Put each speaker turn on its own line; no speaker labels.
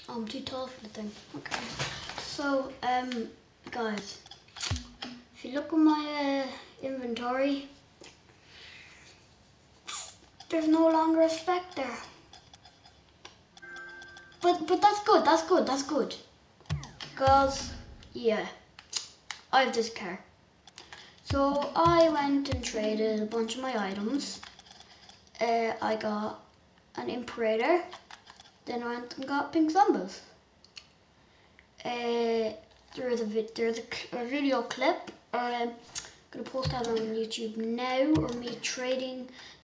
I'm too tall for the thing. Okay. So, guys, if you look at my inventory, there's no longer a spec there. But that's good. That's good. That's good. Because yeah, I have this car. So I went and traded a bunch of my items. I got an Imperator. Then I went and got pink zombies. There's a video clip. I'm gonna post that on YouTube now, or me trading